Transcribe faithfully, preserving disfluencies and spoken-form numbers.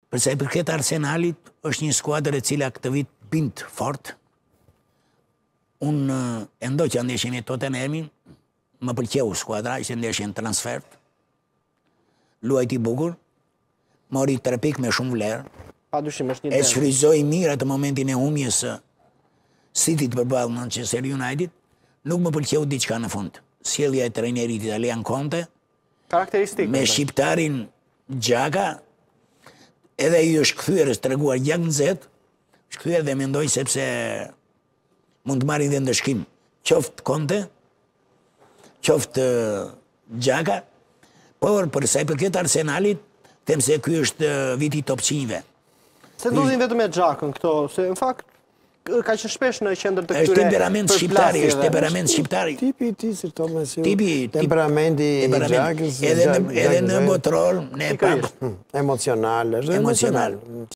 Përsa i përket Arsenalit, është një skuadër e cila këtë vit pint fort. Unë e ndoj që ndeshje me Tottenhamin, më pëlqeu skuadra, ishte ndeshje në transfert, luajti bukur, mori tre pikë me shumë vlerë, Pa dyshim është një e dëm. shfryzoi mirë atë momentin e humjes së City-t përballë Manchester United, nuk më pëlqeu diçka në fund. Sjellja e trajnerit italian Conte, Karakteristikë. me shqiptarin Xhaka, edhe i është kthyer, është treguar gjak nxehtë, është kthyer dhe mendoj sepse mund të marrin dhe ndëshkim. Qoftë Conte, qoftë Xhaka, por për sa i përket Arsenalit, them se ky është viti top cinque. Se ndodhin vetëm me Xhakën këto, se në fakt ka qenë shpesh në qendër të Është këtyre temperament shqiptari, është temperament shqiptari. Tipi i tij, si thonë si Tipi, temperamenti i temperament. Xhakës. Edhe në, edhe në botror, ne pam emocional, është emocional.